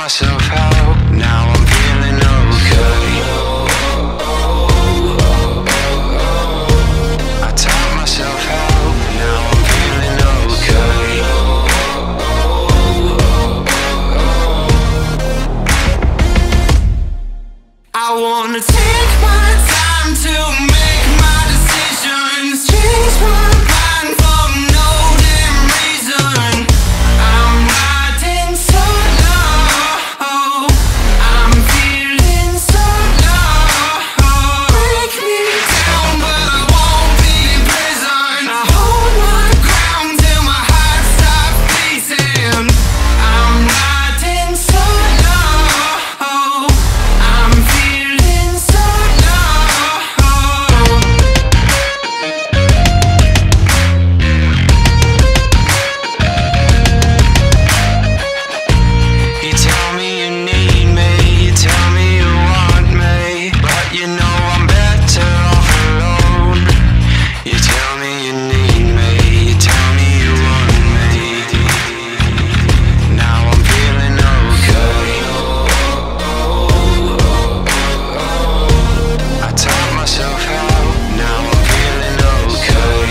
myself out, now I'm feeling okay. I taught myself out, now I'm feeling okay. I wanna take my time to make my decisions, change my mind for no damn reason. I'm riding solo, I'm feeling so low. Break me down but I won't be in prison. I hold my ground till my heart stops beating. I'm riding solo, I'm feeling so low. You tell me you need me, you tell me you want me, but you know I'm better off alone. You tell me you need me, you tell me you want me. Now I'm feeling okay. I taught myself out, now I'm feeling okay.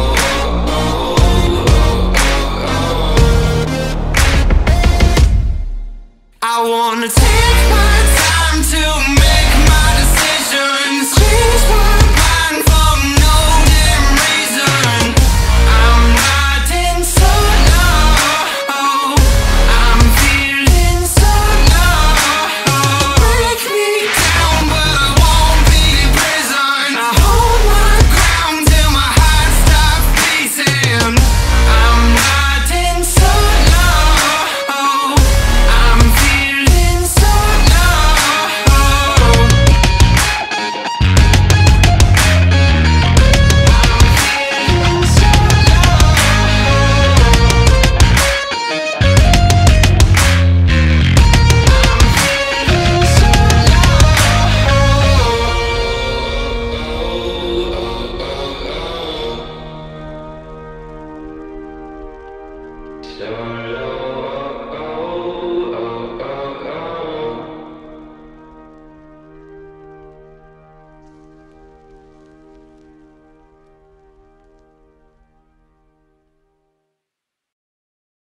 I wanna take my time to make my decisions, change my